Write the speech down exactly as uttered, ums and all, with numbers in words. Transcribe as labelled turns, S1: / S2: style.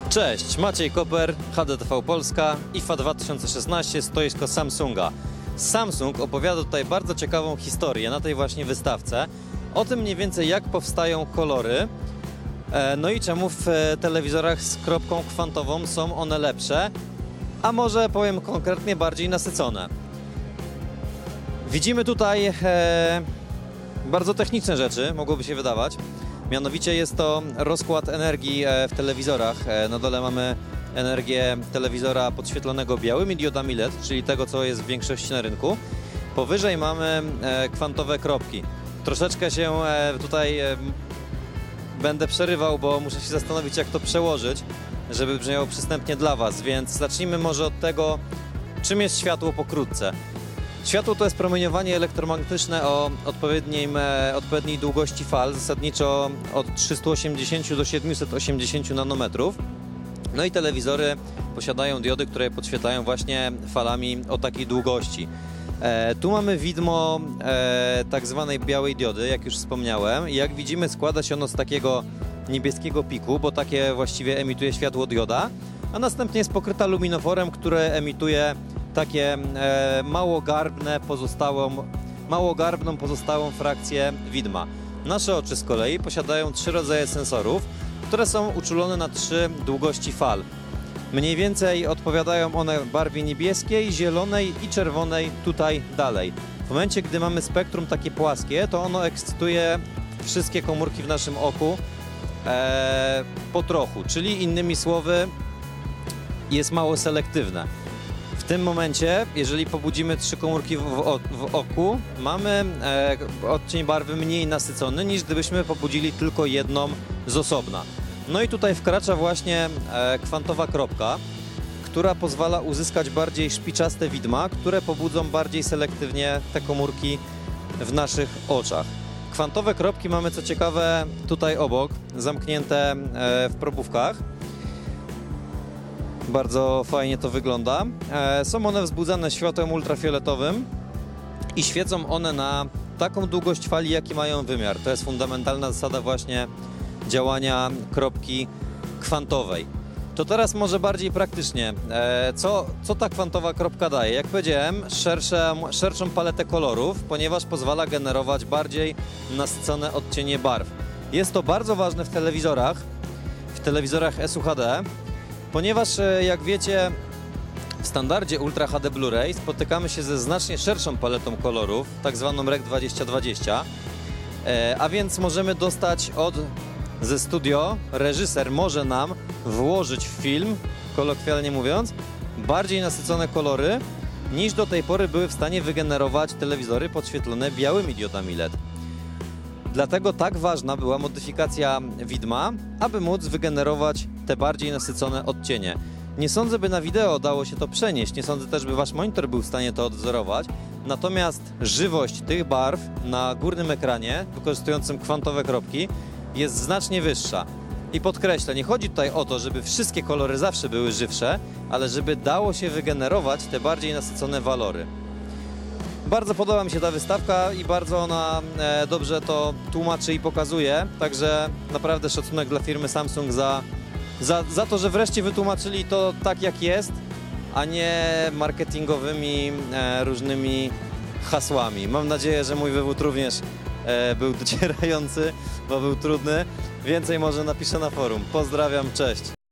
S1: Cześć, Maciej Koper, H D T V Polska, I F A dwa tysiące szesnaście, stoisko Samsunga. Samsung opowiada tutaj bardzo ciekawą historię na tej właśnie wystawce, o tym mniej więcej jak powstają kolory, no i czemu w telewizorach z kropką kwantową są one lepsze, a może powiem konkretnie bardziej nasycone. Widzimy tutaj e, bardzo techniczne rzeczy, mogłoby się wydawać. Mianowicie jest to rozkład energii w telewizorach. Na dole mamy energię telewizora podświetlonego białymi diodami L E D, czyli tego, co jest w większości na rynku. Powyżej mamy kwantowe kropki. Troszeczkę się tutaj będę przerywał, bo muszę się zastanowić, jak to przełożyć, żeby brzmiało przystępnie dla Was. Więc zacznijmy może od tego, czym jest światło pokrótce. Światło to jest promieniowanie elektromagnetyczne o odpowiedniej, odpowiedniej długości fal, zasadniczo od trzystu osiemdziesięciu do siedmiuset osiemdziesięciu nanometrów. No i telewizory posiadają diody, które podświetlają właśnie falami o takiej długości. E, tu mamy widmo e, tak zwanej białej diody, jak już wspomniałem. I jak widzimy, składa się ono z takiego niebieskiego piku, bo takie właściwie emituje światło dioda, a następnie jest pokryta luminoforem, które emituje takie e, mało garbne pozostałą, mało garbną pozostałą frakcję widma. Nasze oczy z kolei posiadają trzy rodzaje sensorów, które są uczulone na trzy długości fal. Mniej więcej odpowiadają one barwie niebieskiej, zielonej i czerwonej tutaj dalej. W momencie, gdy mamy spektrum takie płaskie, to ono ekscytuje wszystkie komórki w naszym oku e, po trochu, czyli innymi słowy jest mało selektywne. W tym momencie, jeżeli pobudzimy trzy komórki w, w, w oku, mamy e, odcień barwy mniej nasycony, niż gdybyśmy pobudzili tylko jedną z osobna. No i tutaj wkracza właśnie e, kwantowa kropka, która pozwala uzyskać bardziej szpiczaste widma, które pobudzą bardziej selektywnie te komórki w naszych oczach. Kwantowe kropki mamy, co ciekawe, tutaj obok, zamknięte e, w probówkach. Bardzo fajnie to wygląda. E, są one wzbudzane światłem ultrafioletowym i świecą one na taką długość fali, jaki mają wymiar. To jest fundamentalna zasada właśnie działania kropki kwantowej. To teraz może bardziej praktycznie. E, co, co ta kwantowa kropka daje? Jak powiedziałem, szersze, szerszą paletę kolorów, ponieważ pozwala generować bardziej nasycone odcienie barw. Jest to bardzo ważne w telewizorach, w telewizorach S U H D, ponieważ, jak wiecie, w standardzie Ultra H D Blu-ray spotykamy się ze znacznie szerszą paletą kolorów, tak zwaną R E C dwadzieścia dwadzieścia, a więc możemy dostać od ze studio, reżyser może nam włożyć w film, kolokwialnie mówiąc, bardziej nasycone kolory, niż do tej pory były w stanie wygenerować telewizory podświetlone białymi diodami L E D. Dlatego tak ważna była modyfikacja widma, aby móc wygenerować te bardziej nasycone odcienie. Nie sądzę, by na wideo dało się to przenieść, nie sądzę też, by wasz monitor był w stanie to odwzorować, natomiast żywość tych barw na górnym ekranie, wykorzystującym kwantowe kropki, jest znacznie wyższa. I podkreślę, nie chodzi tutaj o to, żeby wszystkie kolory zawsze były żywsze, ale żeby dało się wygenerować te bardziej nasycone walory. Bardzo podoba mi się ta wystawka i bardzo ona e, dobrze to tłumaczy i pokazuje, także naprawdę szacunek dla firmy Samsung za, za, za to, że wreszcie wytłumaczyli to tak, jak jest, a nie marketingowymi e, różnymi hasłami. Mam nadzieję, że mój wywód również e, był docierający, bo był trudny. Więcej może napiszę na forum. Pozdrawiam, cześć!